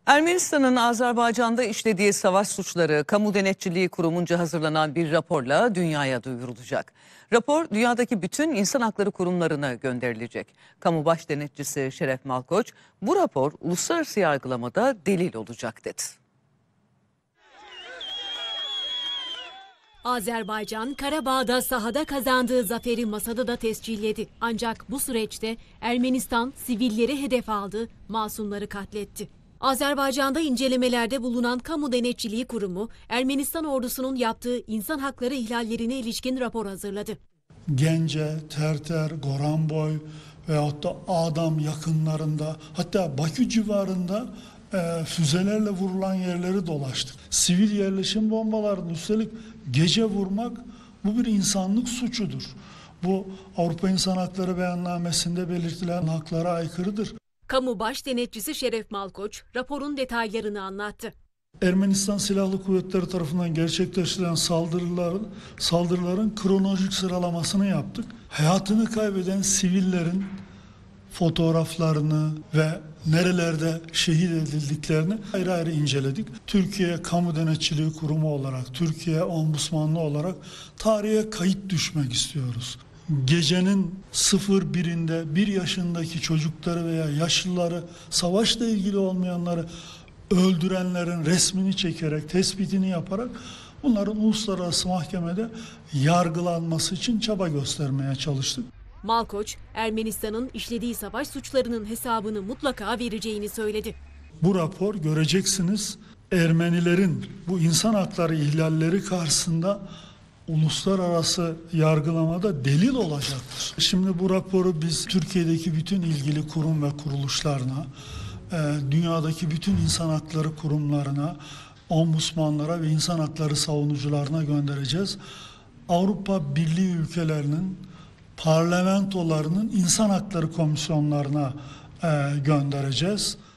Ermenistan'ın Azerbaycan'da işlediği savaş suçları Kamu Denetçiliği Kurumu'nca hazırlanan bir raporla dünyaya duyurulacak. Rapor dünyadaki bütün insan hakları kurumlarına gönderilecek. Kamu Baş Denetçisi Şeref Malkoç, bu rapor uluslararası yargılamada delil olacak dedi. Azerbaycan, Karabağ'da sahada kazandığı zaferi masada da tescilledi. Ancak bu süreçte Ermenistan sivilleri hedef aldı, masumları katletti. Azerbaycan'da incelemelerde bulunan Kamu Denetçiliği Kurumu, Ermenistan ordusunun yaptığı insan hakları ihlallerine ilişkin rapor hazırladı. Gence, Terter, Goranboy veyahut da Ağdam yakınlarında, hatta Bakü civarında füzelerle vurulan yerleri dolaştık. Sivil yerleşim bombalarını üstelik gece vurmak, bu bir insanlık suçudur. Bu Avrupa İnsan Hakları Beyannamesi'nde belirtilen haklara aykırıdır. Kamu Baş Denetçisi Şeref Malkoç raporun detaylarını anlattı. Ermenistan Silahlı Kuvvetleri tarafından gerçekleştirilen saldırıların kronolojik sıralamasını yaptık. Hayatını kaybeden sivillerin fotoğraflarını ve nerelerde şehit edildiklerini ayrı ayrı inceledik. Türkiye Kamu Denetçiliği Kurumu olarak, Türkiye Ombudsmanlığı olarak tarihe kayıt düşmek istiyoruz. Gecenin 01'inde 1 yaşındaki çocukları veya yaşlıları, savaşla ilgili olmayanları öldürenlerin resmini çekerek, tespitini yaparak bunların uluslararası mahkemede yargılanması için çaba göstermeye çalıştık. Malkoç, Ermenistan'ın işlediği savaş suçlarının hesabını mutlaka vereceğini söyledi. Bu rapor, göreceksiniz, Ermenilerin bu insan hakları ihlalleri karşısında uluslararası yargılamada delil olacaktır. Şimdi bu raporu biz Türkiye'deki bütün ilgili kurum ve kuruluşlarına, dünyadaki bütün insan hakları kurumlarına, ombudsmanlara ve insan hakları savunucularına göndereceğiz. Avrupa Birliği ülkelerinin parlamentolarının insan hakları komisyonlarına göndereceğiz.